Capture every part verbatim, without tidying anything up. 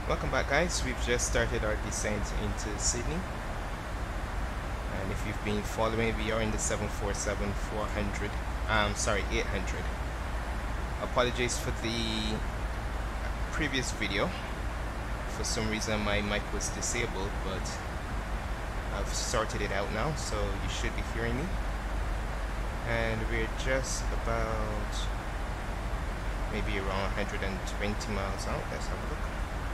Welcome back, guys. We've just started our descent into Sydney, and if you've been following, we are in the seven forty-seven four hundred, um sorry, eight hundred. Apologies for the previous video. For some reason my mic was disabled, but I've sorted it out now, so you should be hearing me. And we're just about maybe around one hundred twenty miles out. Let's have a look.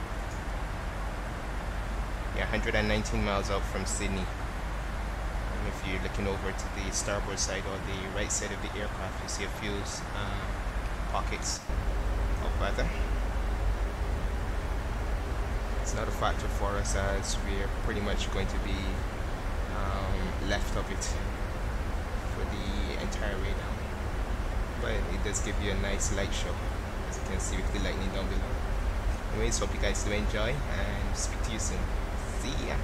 Yeah, one hundred nineteen miles out from Sydney. And if you're looking over to the starboard side or the right side of the aircraft, you see a few uh, pockets of weather. It's not a factor for us, as we're pretty much going to be um, left of it for the entire way down. But it does give you a nice light show, as you can see with the lightning down below. Anyways, hope you guys do enjoy, and speak to you soon. See ya.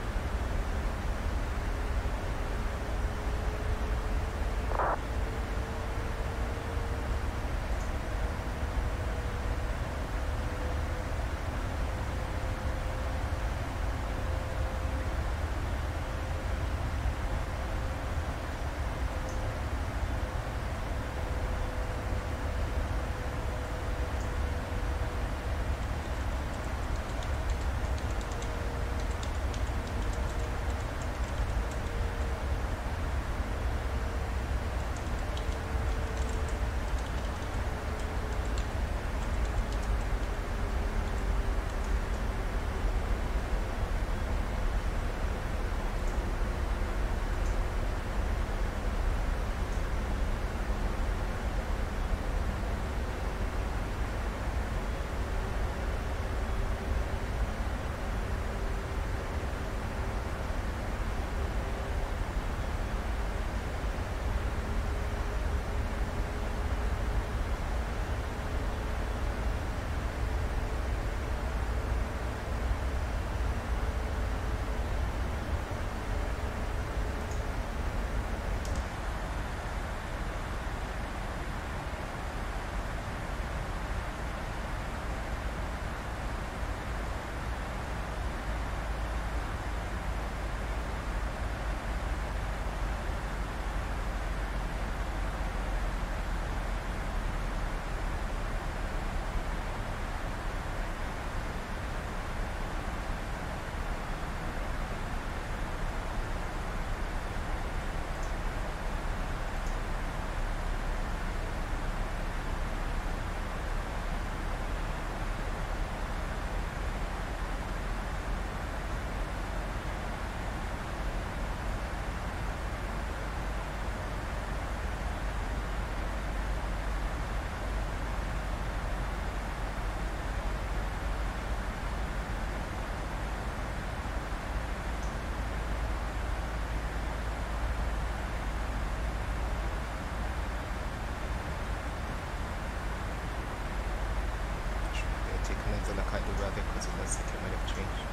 Take another look at the weather, because it looks like it might have changed.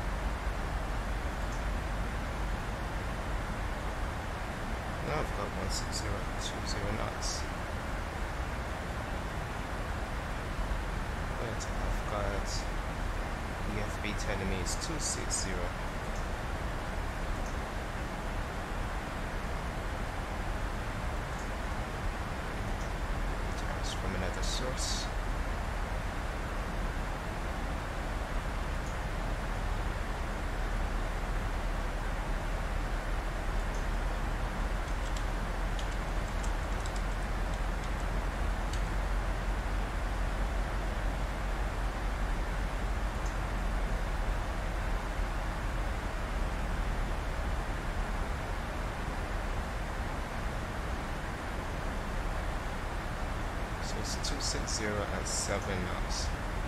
Now I've got one six zero two zero knots. But I've got E F B telling me it's two six zero. It's from another source. So it's two six zero at seven knots.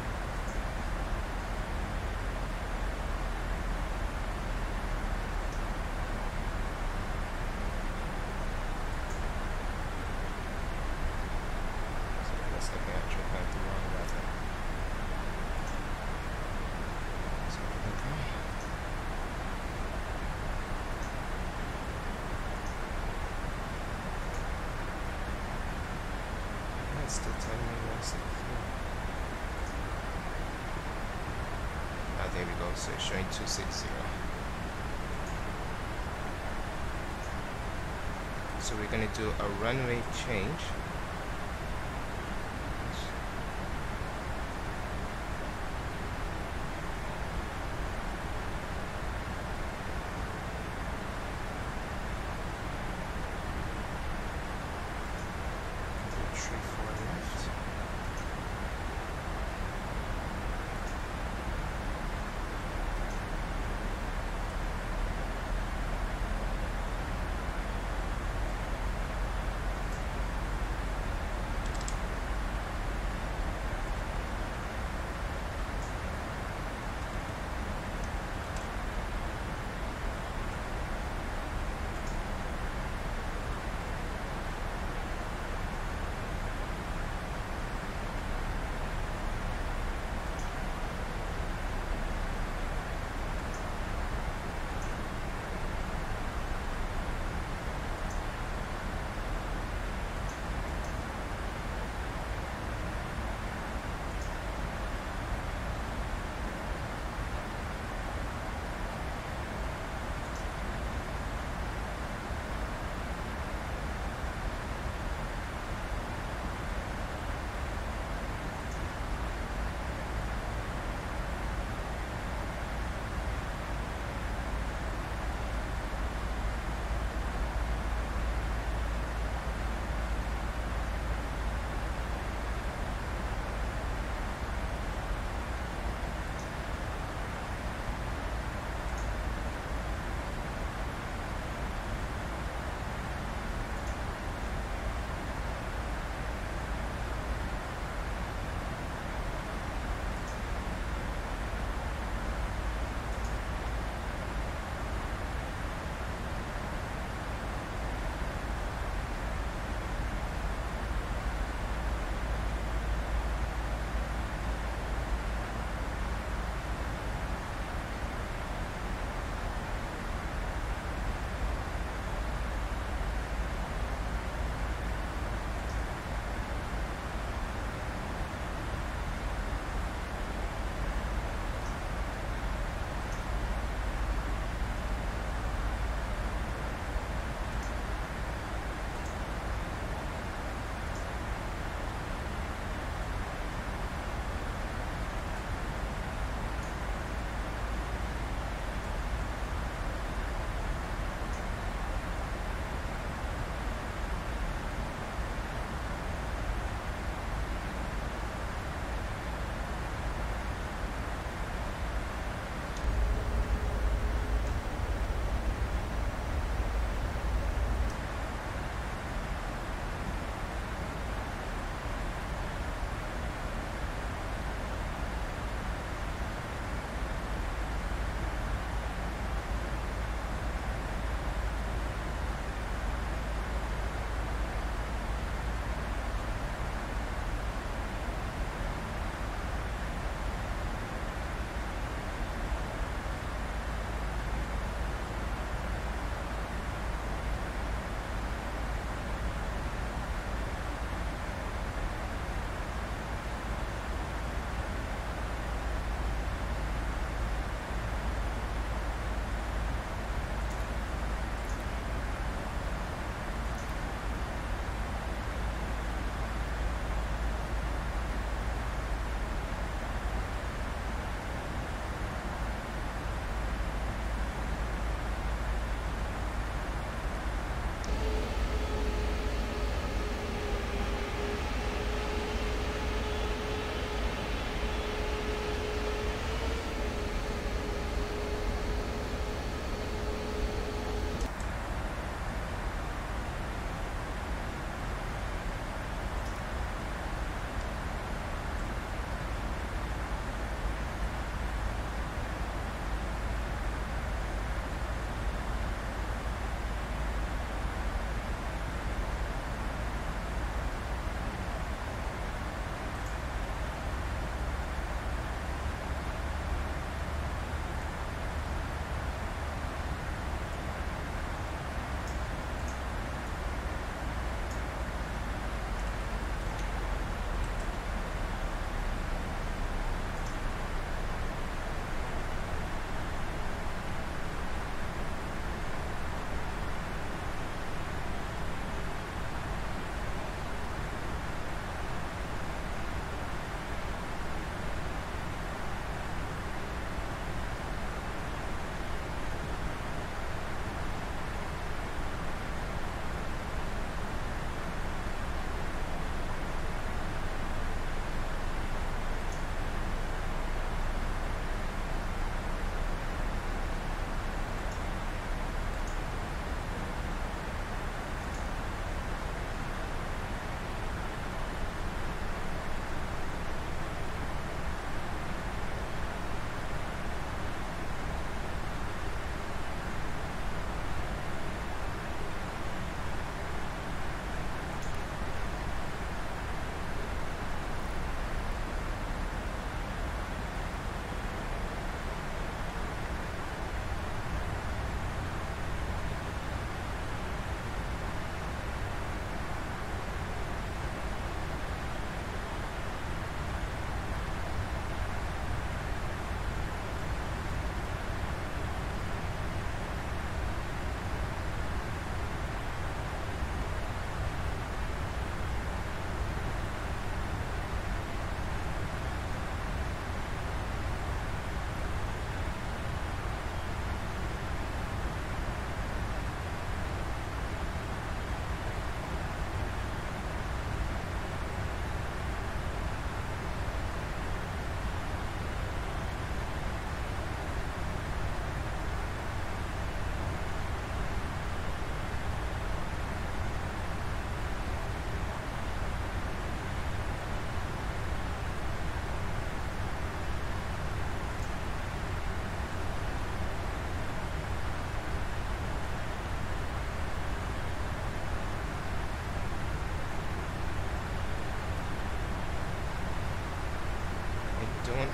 So it looks like I actually had the wrong weather. So okay. Still telling me one six zero. There we go, so it's showing two sixty. So we're going to do a runway change.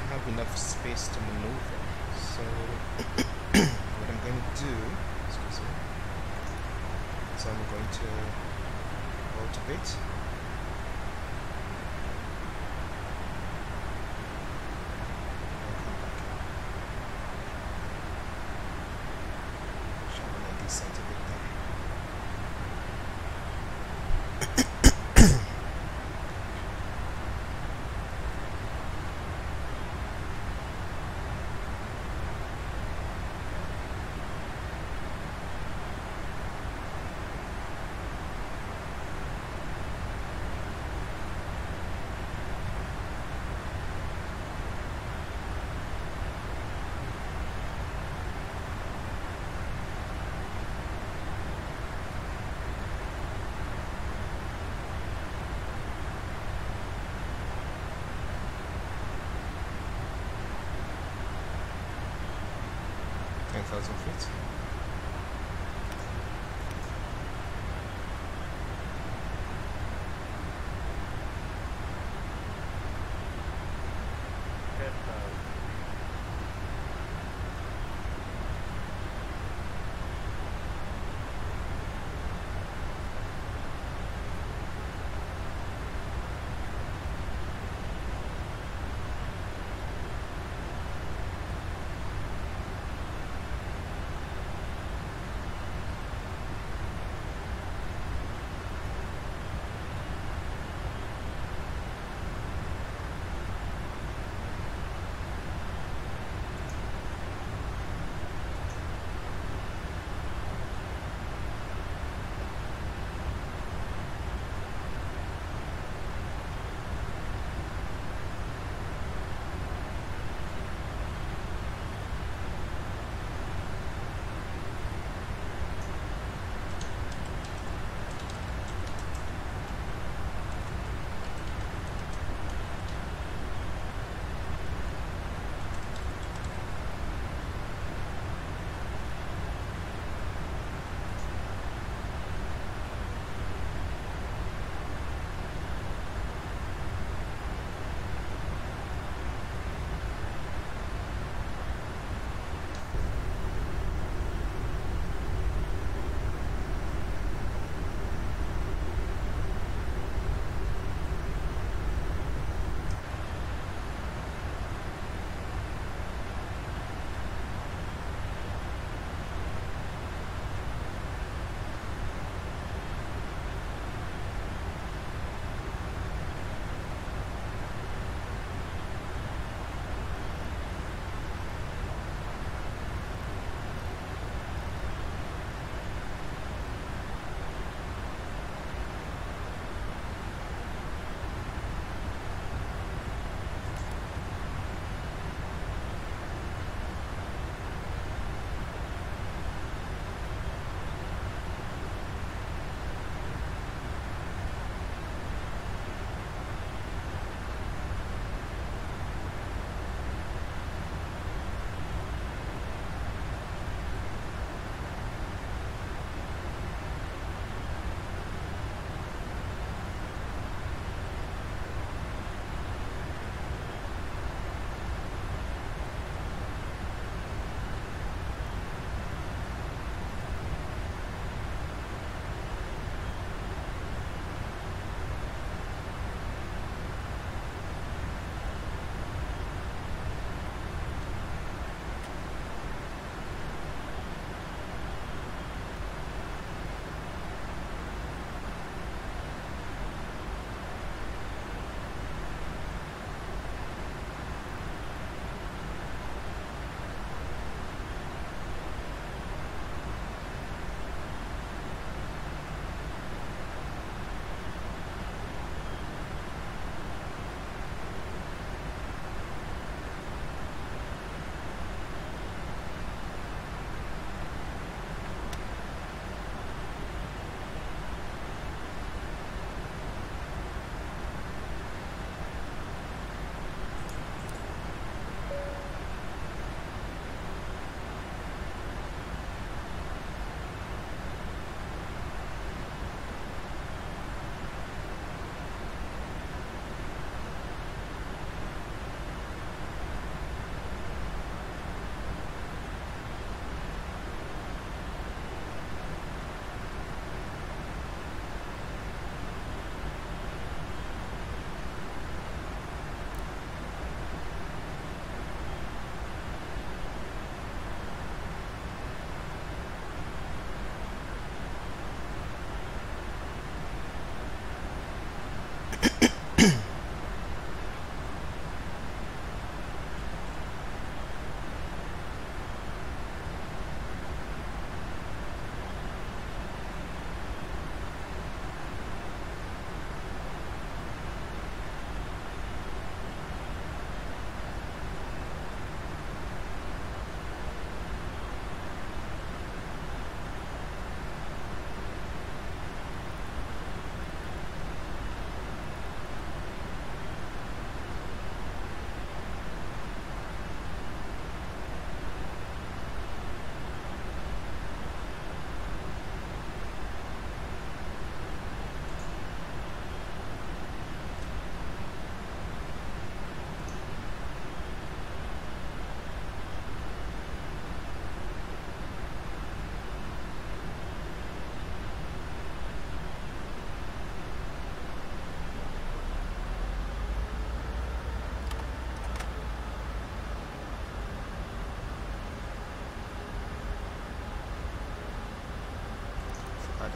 have enough space to maneuver. So what I'm going to do, excuse me, so I'm going to out a bit. ten thousand feet.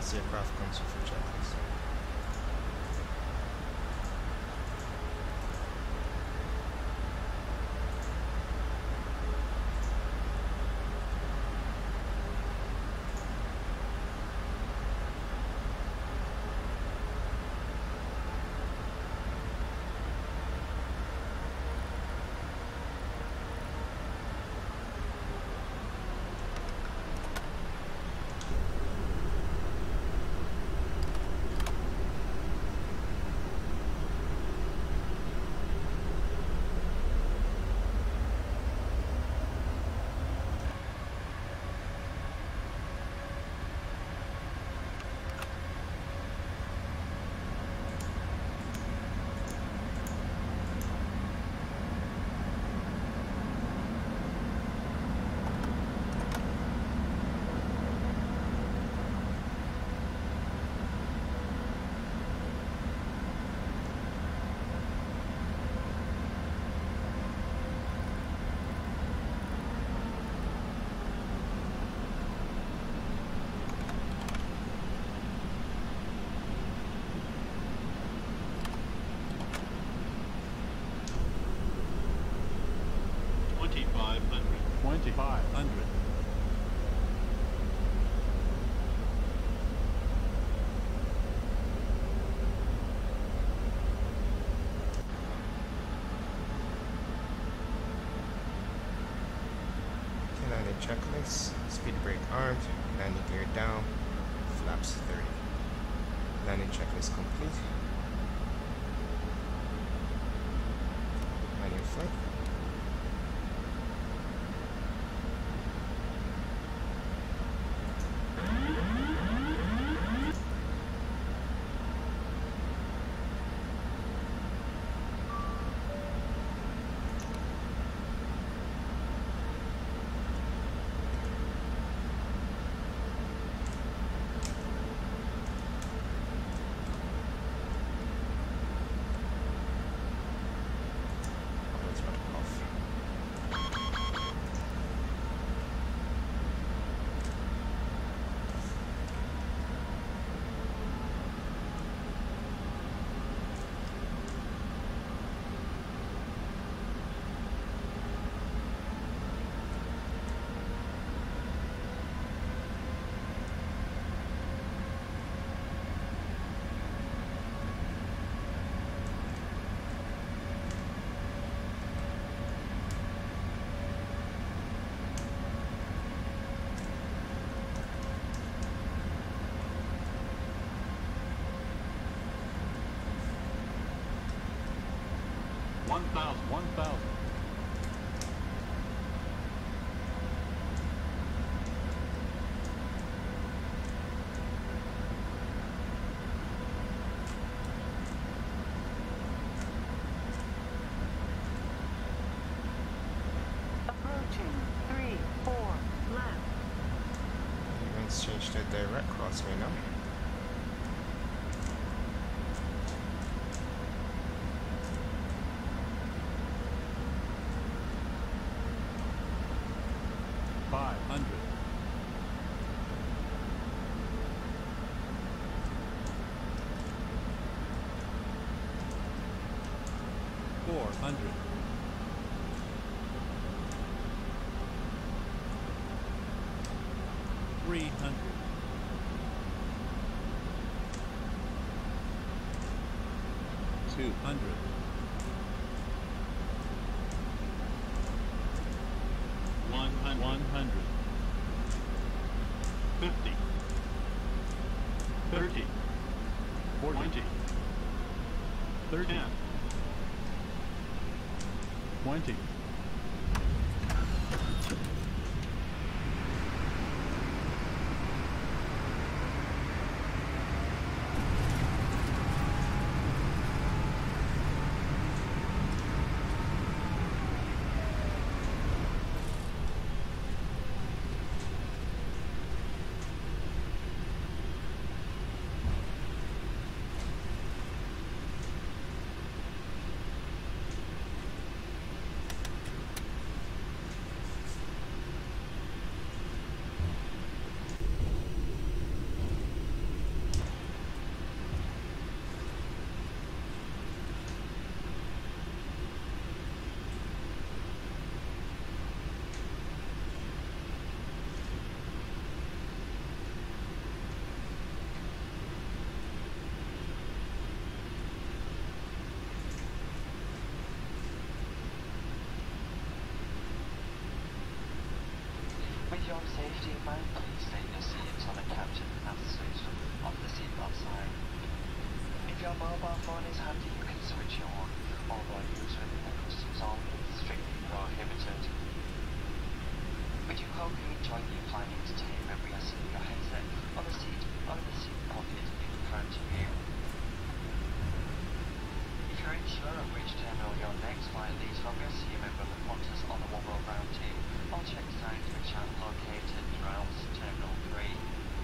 This aircraft comes with a checklist. twenty-five hundred. Landing checklist, speed brake armed, landing gear down, flaps thirty. Landing checklist complete. Landing flight. One thousand, one thousand. Approaching three, four, left. Let's change to direct crossway now. Five hundred. Four hundred. Three hundred. Two hundred. One hundred. One hundred. Fifty. Thirty. Forty. Twenty. Thirty. Ten. Twenty. your safety in mind, please take your seats on the captain and switch off the seatbelt sign. If your mobile phone is handy, you can switch it on, although use within the customs zone is strictly prohibited. We do hope you enjoy the flight entertainment. We ask you your headset on the seat or in the seat pocket in front of you. If you're unsure of which terminal your next flight leaves from, you'll see a member of the Qantas on the One World Ground team. All check signs which are located around Terminal three.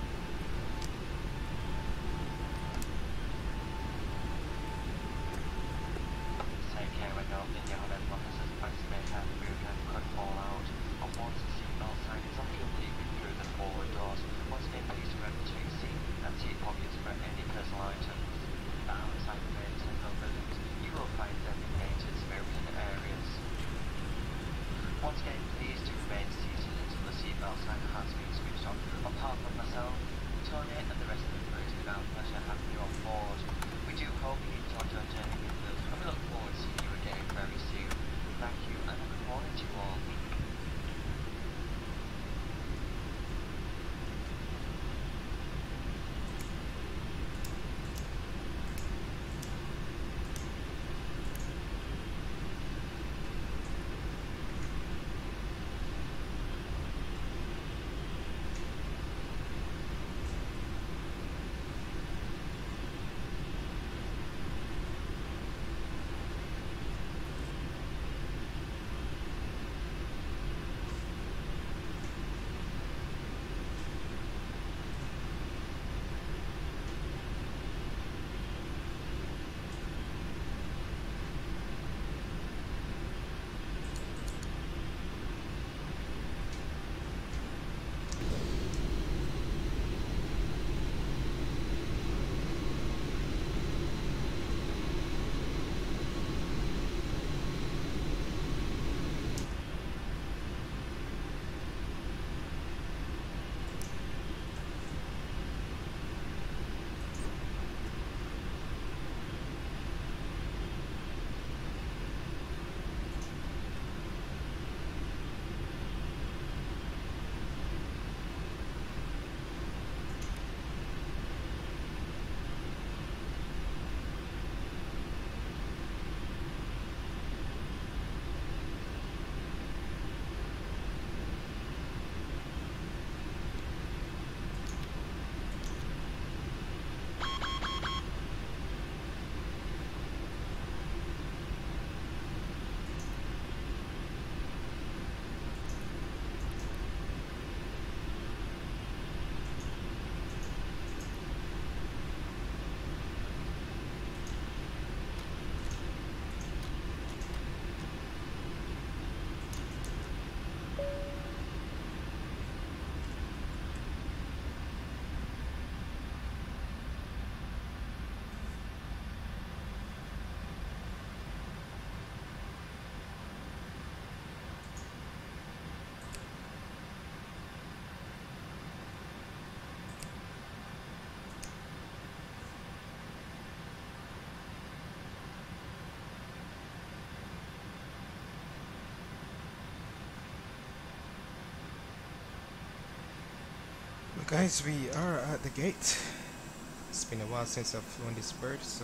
Take care when opening your hand lockers as bags may have moved and could fall out. And once the seatbelt sign is off, you'll leave it through the forward doors. Once again, please remember to your seat and seat pockets for any personal items. Outside the main terminal buildings, you will find designated smoking areas. Once again, please do remain seated until the seatbelt sign has been switched on. Apart from myself, Tony and the rest of the crew, it's been our pleasure having you on board. We do hope you enjoyed your journey with us, and we look forward to seeing you again very soon. Thank you, and good morning to you all. Guys, we are at the gate. It's been a while since I've flown this bird, so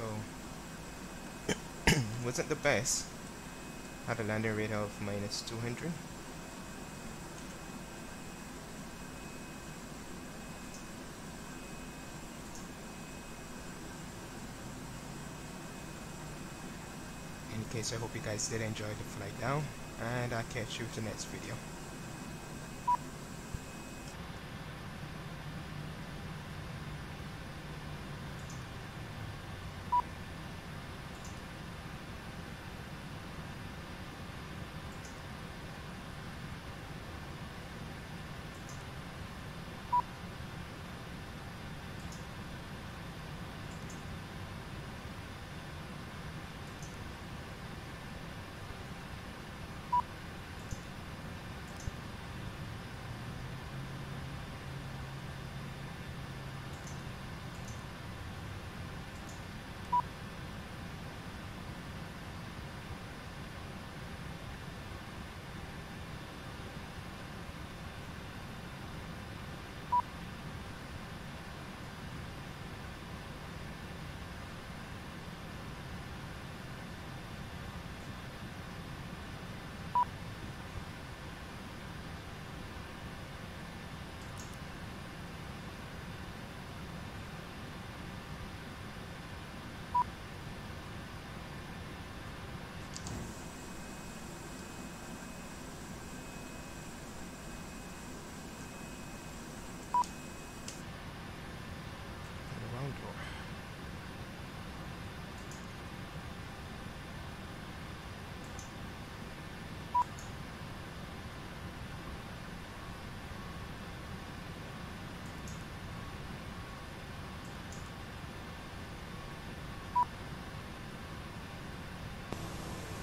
wasn't the best. Had a landing rate of minus two hundred. In case, I hope you guys did enjoy the flight down, and I'll catch you in the next video.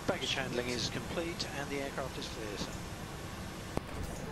Baggage handling is complete and the aircraft is clear, sir.